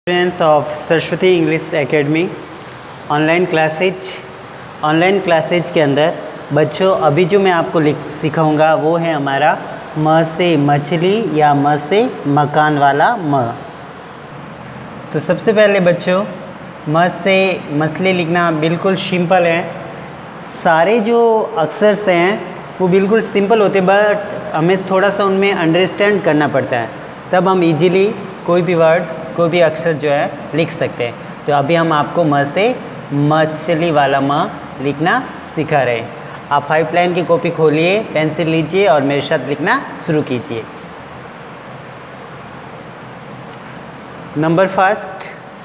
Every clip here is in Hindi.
Students of Saraswati English academy online classes के अंदर बच्चों अभी जो मैं आपको सिखाऊंगा वो है हमारा म से मछली या म से मकान वाला म। तो सबसे पहले बच्चों म से मछली लिखना बिल्कुल सिंपल है। सारे जो अक्षर हैं वो बिल्कुल सिंपल होते हैं, बट हमें थोड़ा सा उनमें अंडरस्टैंड करना पड़ता है, तब हम इजीली कोई भी वर्ड्स कोई भी अक्षर जो है लिख सकते हैं। तो अभी हम आपको म से मछली वाला म लिखना सिखा रहे हैं। आप 5 लाइन की कॉपी खोलिए, पेंसिल लीजिए और मेरे साथ लिखना शुरू कीजिए। नंबर फर्स्ट,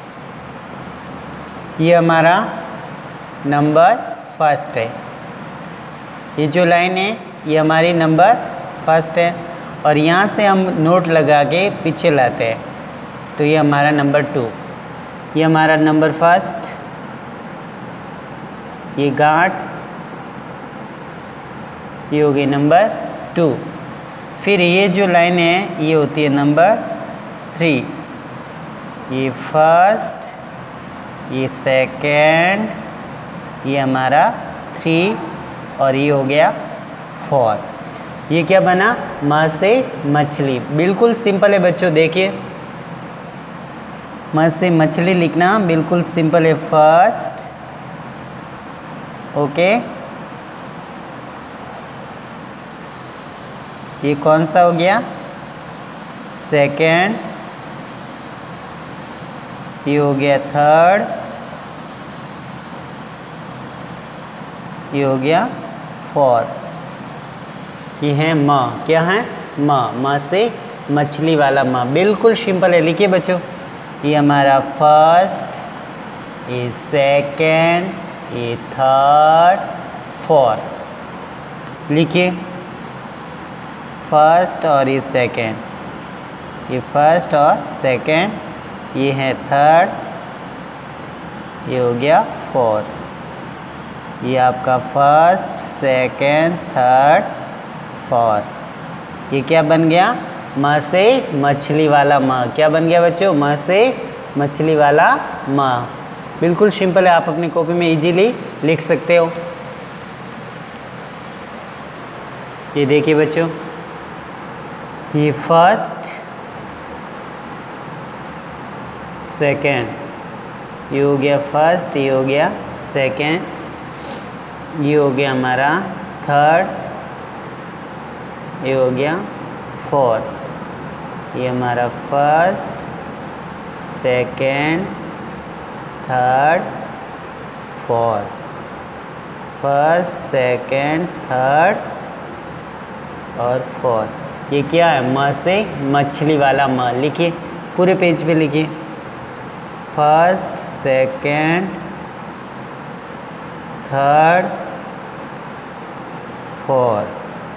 ये हमारा नंबर फर्स्ट है। ये जो लाइन है ये हमारी नंबर फर्स्ट है और यहाँ से हम नोट लगा के पीछे लाते हैं, तो ये हमारा नंबर 2। ये हमारा नंबर फर्स्ट, ये गांठ, ये हो गई नंबर 2। फिर ये जो लाइन है ये होती है नंबर 3। ये फर्स्ट, ये सेकंड, ये हमारा 3 और ये हो गया 4। ये क्या बना? म से मछली। बिल्कुल सिंपल है बच्चों, देखिए म से मछली लिखना बिल्कुल सिंपल है। फर्स्ट, ओके, ये कौन सा हो गया? सेकंड, ये हो गया थर्ड, ये हो गया 4। ये है म। क्या है? म से मछली वाला म। बिल्कुल सिंपल है, लिखिए बच्चों। ये हमारा फर्स्ट, ये सेकंड, ये थर्ड, 4। लिखिए फर्स्ट और ये सेकंड, ये फर्स्ट और सेकंड, ये है थर्ड, ये हो गया 4। ये आपका फर्स्ट, सेकंड, थर्ड, 4। ये क्या बन गया? म से मछली वाला म। क्या बन गया बच्चों? म से मछली वाला म। बिल्कुल सिंपल है, आप अपनी कॉपी में इजीली लिख सकते हो। ये देखिए बच्चों, ये फर्स्ट, सेकंड, ये हो गया फर्स्ट, ये हो गया सेकंड, ये हो गया हमारा थर्ड, ये हो गया 4। ये हमारा first, second, third, 4। First, second, third और 4। ये क्या है? म से मछली वाला म। लिखिए पूरे पेज पे, लिखिए फर्स्ट, सेकंड, थर्ड, 4।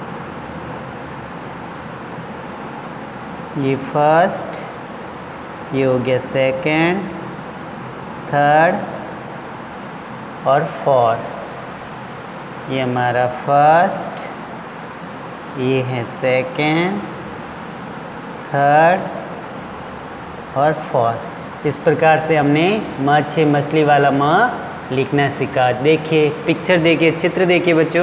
ये फर्स्ट, ये हो गया सेकंड, थर्ड और 4। ये हमारा फर्स्ट, ये है सेकंड, थर्ड और 4। इस प्रकार से हमने म से मछली वाला म लिखना सीखा। देखिए पिक्चर, देखिए चित्र, देखिए बच्चों।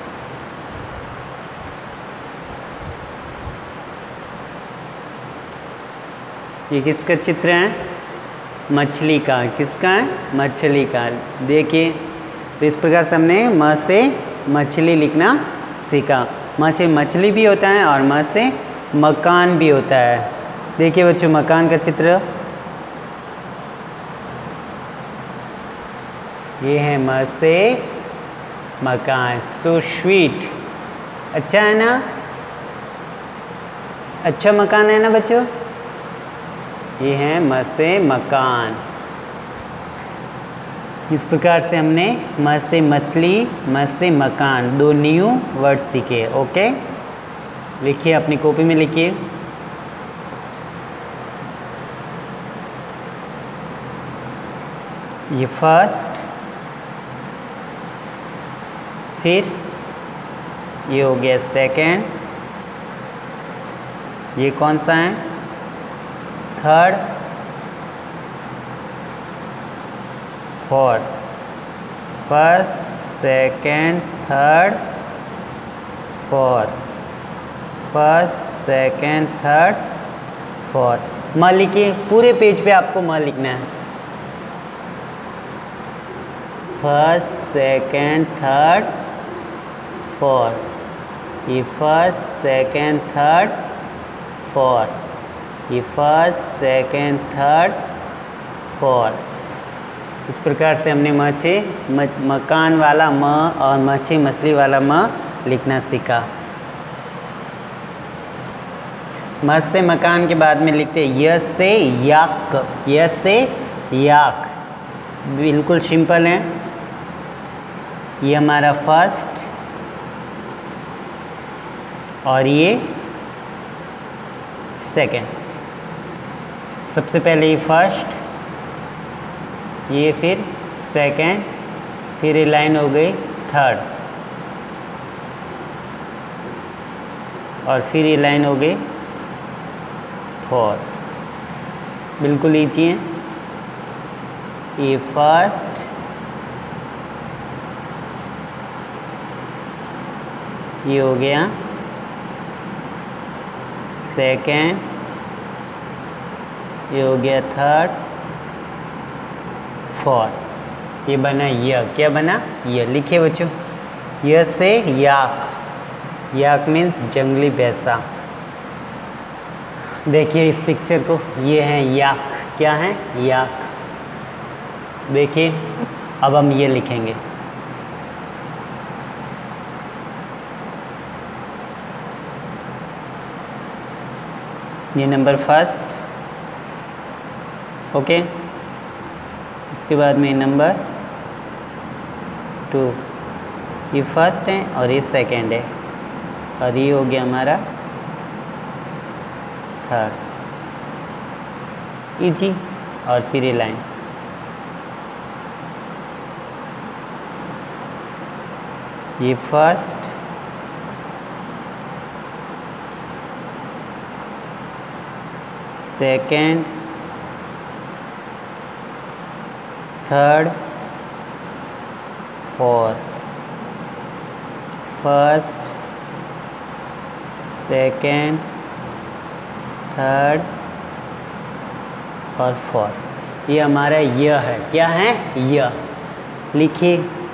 ये किसका चित्र है? मछली का। किसका है? मछली का। देखिए, तो इस प्रकार से हमने म से मछली लिखना सीखा। म से मछली भी होता है और म से मकान भी होता है। देखिए बच्चों मकान का चित्र, ये है म से मकान। So sweet. अच्छा है ना? अच्छा मकान है ना बच्चों? ये है म से मकान। इस प्रकार से हमने म से मछली, म से मकान, 2 न्यू वर्ड सीखे। ओके, लिखिए अपनी कॉपी में, लिखिए ये फर्स्ट, फिर ये हो गया सेकंड, ये कौन सा है? Third, fourth, first, second, third, fourth, first, second, third, fourth. म लिखिए, पूरे पेज पे आपको म लिखना है। First, second, third, fourth. ये फर्स्ट, सेकेंड, थर्ड, फोर्थ। ये फर्स्ट, सेकेंड, थर्ड, फोर्थ। इस प्रकार से हमने मकान वाला म और मछली वाला म लिखना सीखा। म से मकान के बाद में लिखते हैं य से याक। य से याक, बिल्कुल सिंपल है। ये हमारा फर्स्ट और ये सेकेंड। सबसे पहले ये फर्स्ट, ये फिर सेकेंड, फिर ये लाइन हो गई थर्ड, और फिर ये लाइन हो गई फोर्थ। बिल्कुल ईजी है। ये फर्स्ट, ये हो गया सेकेंड, ये हो गया थर्ड, फोर्थ। ये बना य। क्या बना? य। लिखिए बच्चों, य से याक। याक मीन्स जंगली भैंसा। देखिए इस पिक्चर को, ये है याक। क्या है? याक। देखिए अब हम ये लिखेंगे। ये नंबर फर्स्ट, ओके। उसके बाद में नंबर 2, ये फर्स्ट है और ये सेकेंड है, और ये हो गया हमारा थर्ड। इजी। और फिर ये लाइन, ये first, second, third, fourth. First, second, third और फोर्थ। ये हमारा य है। क्या है? य। लिखिए,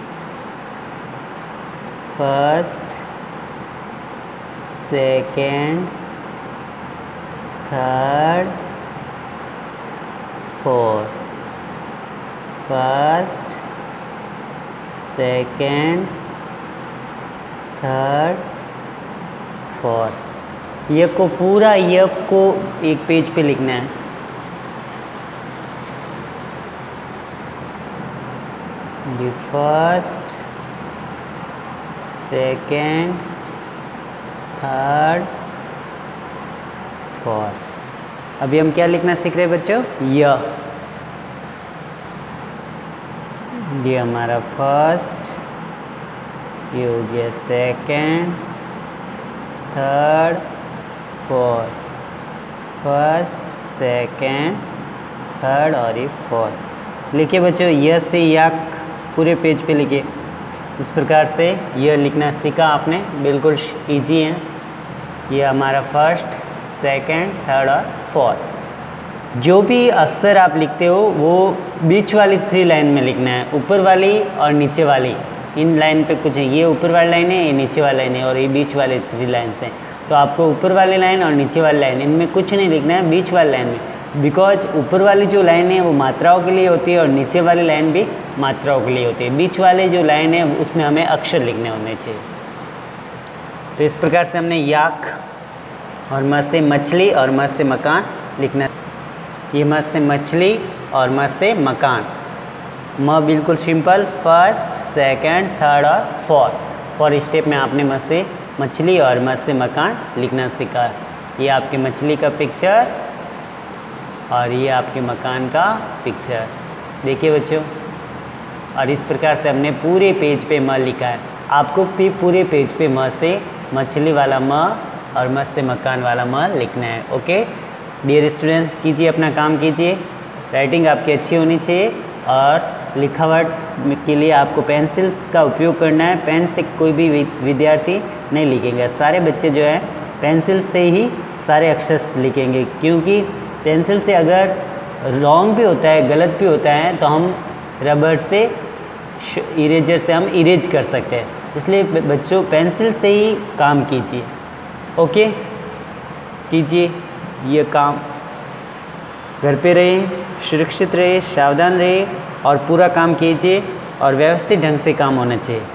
first, second, third, fourth. First, second, third, fourth. ये को पूरा य को एक पेज पे लिखना है। ये फर्स्ट, सेकेंड, थर्ड, फोर्थ। अभी हम क्या लिखना सीख रहे हैं बच्चों? य। ये हमारा फर्स्ट, ये हो गया second, third, fourth. First, second, third और ये फोर्थ। लिखिए बच्चों, य से याक पूरे पेज पे लिखिए। इस प्रकार से यह लिखना सीखा आपने। बिल्कुल इजी है। ये हमारा फर्स्ट, सेकेंड, थर्ड और फोर्थ। जो भी अक्षर आप लिखते हो वो बीच वाली 3 लाइन में लिखना है, ऊपर वाली और नीचे वाली। इन लाइन पे कुछ है, ये ऊपर वाली लाइन है, ये नीचे वाली लाइन है, और ये बीच वाले 3 लाइन हैं। तो आपको ऊपर वाली लाइन और नीचे वाली लाइन, इनमें कुछ नहीं लिखना है, बीच वाली लाइन में। बिकॉज ऊपर वाली जो लाइन है वो मात्राओं के लिए होती है और नीचे वाली लाइन भी मात्राओं के लिए होती है। बीच वाले जो लाइन है उसमें हमें अक्षर लिखने होने चाहिए। तो इस प्रकार से हमने याक और म से मछली और म से मकान लिखना। ये म से मछली और म से मकान। म बिल्कुल सिंपल, फर्स्ट, सेकंड, थर्ड और फोर्थ। 4 स्टेप में आपने म से मछली और म से मकान लिखना सीखा। ये आपके मछली का पिक्चर और ये आपके मकान का पिक्चर। देखिए बच्चों, और इस प्रकार से हमने पूरे पेज पे म लिखा है। आपको भी पूरे पेज पे म से मछली वाला म और म से मकान वाला म लिखना है। ओके डियर स्टूडेंट्स, कीजिए अपना काम कीजिए। राइटिंग आपकी अच्छी होनी चाहिए और लिखावट के लिए आपको पेंसिल का उपयोग करना है। पेन से कोई भी विद्यार्थी नहीं लिखेंगे, सारे बच्चे जो है पेंसिल से ही सारे अक्षर लिखेंगे, क्योंकि पेंसिल से अगर रॉन्ग भी होता है, गलत भी होता है, तो हम रबर से इरेजर से हम इरेज कर सकते हैं। इसलिए बच्चों पेंसिल से ही काम कीजिए। ओके, कीजिए ये काम। घर पे रहिए, सुरक्षित रहिए, सावधान रहिए और पूरा काम कीजिए और व्यवस्थित ढंग से काम होना चाहिए।